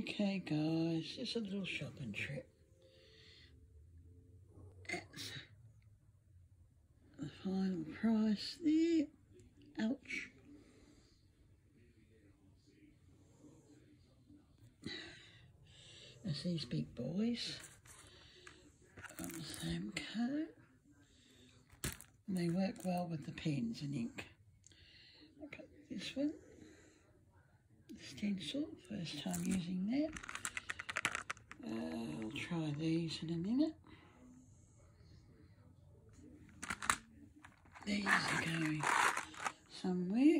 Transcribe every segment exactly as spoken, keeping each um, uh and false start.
Okay guys, just a little shopping trip. That's the final price there. Ouch. That's these big boys on the same coat. And they work well with the pens and ink. I got this one. The stencil, first time using that. Uh, I'll try these in a minute. These are going somewhere.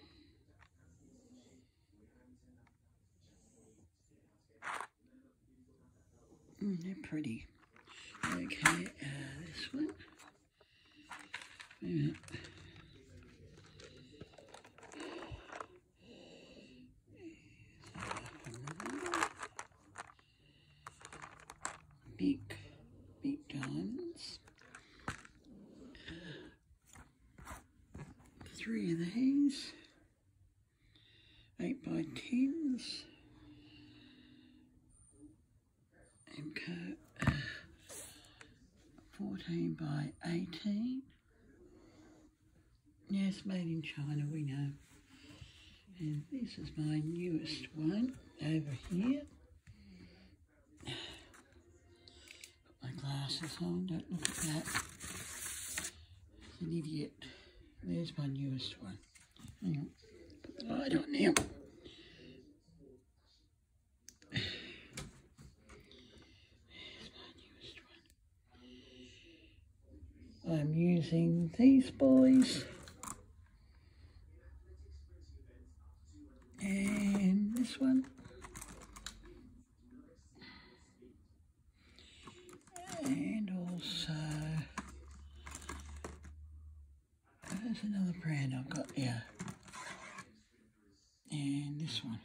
Mm, they're pretty. Okay, uh, this one. Yeah. Big, big diamonds. Three of these. Eight by tens. M C O uh, fourteen by eighteen. Yes, made in China, we know. And this is my newest one over here. Put my glasses on, don't look at that. An idiot. There's my newest one. Hang on, put the light on now. I'm using these boys and this one and also there's another brand I've got here and this one.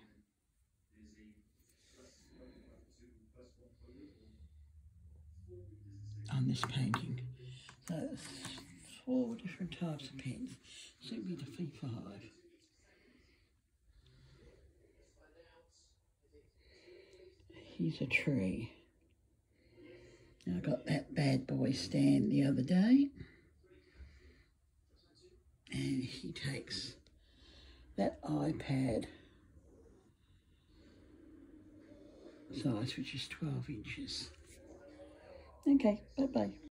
On this painting. So it's four different types of pens. Suit me to fee five. Here's a tree. I got that bad boy stand the other day. And he takes that iPad size, which is twelve inches. Okay, bye-bye.